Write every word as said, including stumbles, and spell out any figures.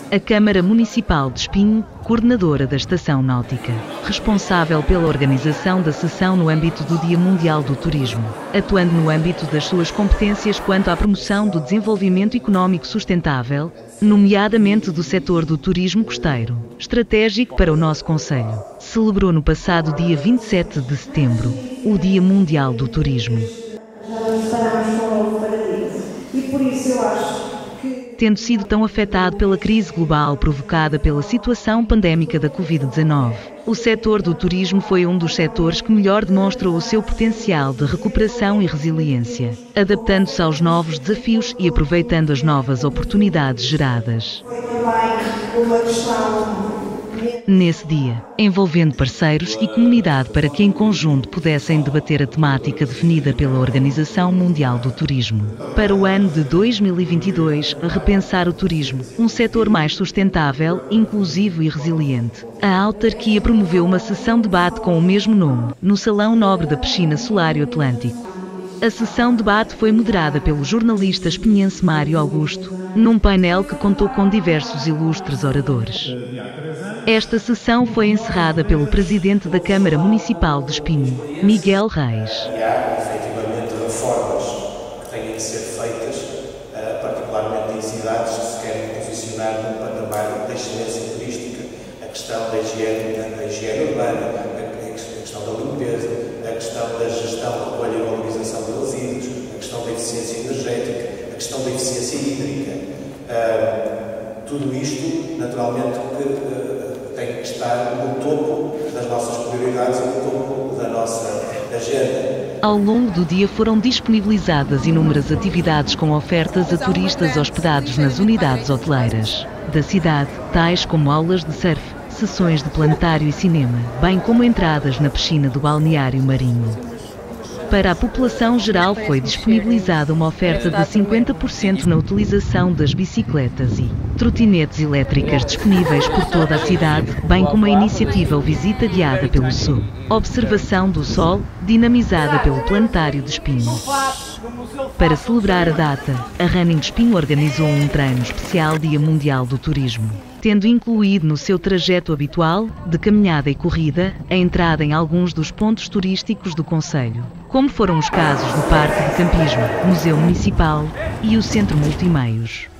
A Câmara Municipal de Espinho, coordenadora da Estação Náutica, responsável pela organização da sessão no âmbito do Dia Mundial do Turismo, atuando no âmbito das suas competências quanto à promoção do desenvolvimento económico sustentável, nomeadamente do setor do turismo costeiro, estratégico para o nosso concelho, celebrou no passado dia vinte e sete de setembro, o Dia Mundial do Turismo. Já nos deparamos com um novo paradigma e por isso eu acho que... Tendo sido tão afetado pela crise global provocada pela situação pandémica da covid dezenove, o setor do turismo foi um dos setores que melhor demonstrou o seu potencial de recuperação e resiliência, adaptando-se aos novos desafios e aproveitando as novas oportunidades geradas. Foi também uma questão... Nesse dia, envolvendo parceiros e comunidade para que em conjunto pudessem debater a temática definida pela Organização Mundial do Turismo. Para o ano de dois mil e vinte e dois, a repensar o turismo, um setor mais sustentável, inclusivo e resiliente. A autarquia promoveu uma sessão de debate com o mesmo nome, no Salão Nobre da Piscina Solário Atlântico. A sessão de debate foi moderada pelo jornalista espinhense Mário Augusto, num painel que contou com diversos ilustres oradores. Esta sessão foi encerrada pelo presidente da Câmara Municipal de Espinho, Miguel Reis. Há, efetivamente, reformas que têm que ser feitas, particularmente em cidades que se querem posicionar num patamar de excelência turística. A questão da higiene, da higiene urbana, a questão da limpeza, a questão da gestão, da recolha e valorização de resíduos, a questão da eficiência energética, a questão da eficiência hídrica. Uh, tudo isto, naturalmente, que uh, tem que estar no topo das nossas prioridades e no topo da nossa agenda. Ao longo do dia foram disponibilizadas inúmeras atividades com ofertas a turistas hospedados nas unidades hoteleiras da cidade, tais como aulas de surf, sessões de planetário e cinema, bem como entradas na piscina do balneário marinho. Para a população geral foi disponibilizada uma oferta de cinquenta por cento na utilização das bicicletas e trotinetes elétricas disponíveis por toda a cidade, bem como a iniciativa O Visita Guiada pelo Sol, Observação do Sol, dinamizada pelo Planetário de Espinho. Para celebrar a data, a Running de Espinho organizou um treino especial Dia Mundial do Turismo, tendo incluído no seu trajeto habitual, de caminhada e corrida, a entrada em alguns dos pontos turísticos do concelho, como foram os casos do Parque de Campismo, Museu Municipal e o Centro Multimeios.